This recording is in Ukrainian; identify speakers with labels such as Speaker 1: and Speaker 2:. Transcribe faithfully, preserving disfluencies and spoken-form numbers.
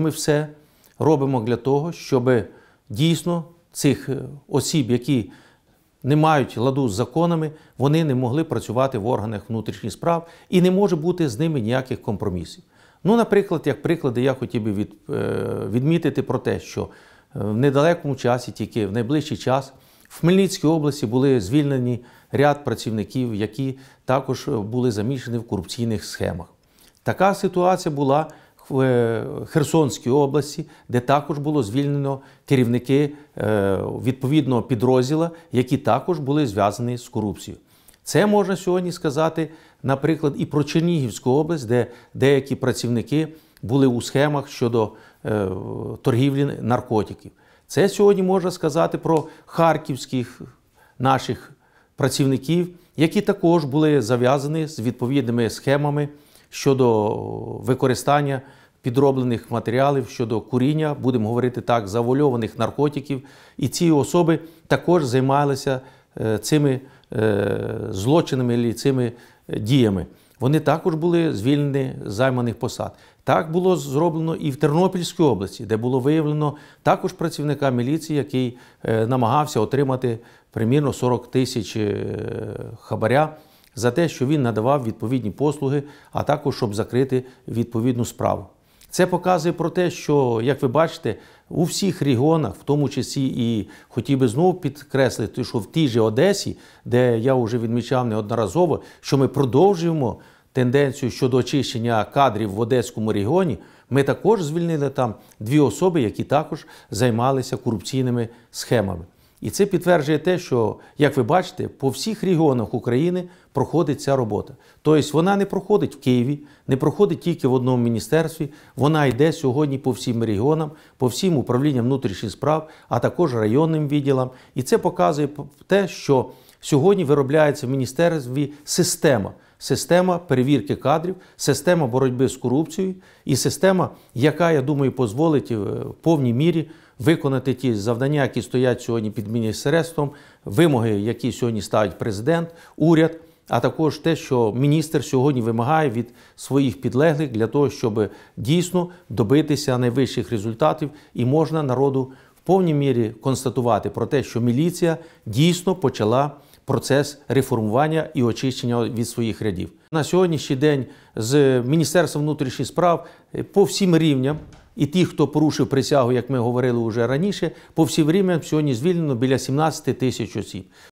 Speaker 1: Ми все робимо для того, щоб дійсно цих осіб, які не мають ладу з законами, вони не могли працювати в органах внутрішніх справ і не може бути з ними ніяких компромісів. Ну, наприклад, як приклади, я хотів би від, відмітити про те, що в недалекому часі, тільки в найближчий час, в Хмельницькій області були звільнені ряд працівників, які також були замішані в корупційних схемах. Така ситуація була в Херсонській області, де також було звільнено керівники відповідного підрозділу, які також були зв'язані з корупцією. Це можна сьогодні сказати, наприклад, і про Чернігівську область, де деякі працівники були у схемах щодо е, торгівлі наркотиків. Це сьогодні можна сказати про харківських наших працівників, які також були зав'язані з відповідними схемами щодо використання підроблених матеріалів, щодо куріння, будемо говорити так, завуальованих наркотиків. І ці особи також займалися е, цими е, злочинами і цими діями. Вони також були звільнені з займаних посад. Так було зроблено і в Тернопільській області, де було виявлено також працівника міліції, який е, намагався отримати примірно сорок тисяч е, хабаря за те, що він надавав відповідні послуги, а також щоб закрити відповідну справу. Це показує про те, що, як ви бачите, у всіх регіонах, в тому числі і хотів би знову підкреслити, що в тій же Одесі, де я вже відмічав неодноразово, що ми продовжуємо тенденцію щодо очищення кадрів в Одеському регіоні, ми також звільнили там дві особи, які також займалися корупційними схемами. І це підтверджує те, що, як ви бачите, по всіх регіонах України проходить ця робота. Тобто вона не проходить в Києві, не проходить тільки в одному міністерстві, вона йде сьогодні по всім регіонам, по всім управлінням внутрішніх справ, а також районним відділам. І це показує те, що сьогодні виробляється в міністерстві система. Система перевірки кадрів, система боротьби з корупцією і система, яка, я думаю, дозволить в повній мірі виконати ті завдання, які стоять сьогодні під міністерством, вимоги, які сьогодні ставить президент, уряд, а також те, що міністр сьогодні вимагає від своїх підлеглих для того, щоб дійсно добитися найвищих результатів і можна народу в повній мірі констатувати про те, що міліція дійсно почала процес реформування і очищення від своїх рядів. На сьогоднішній день з Міністерством внутрішніх справ по всім рівням, і ті, хто порушив присягу, як ми говорили вже раніше, по всім рівням сьогодні звільнено біля сімнадцяти тисяч осіб.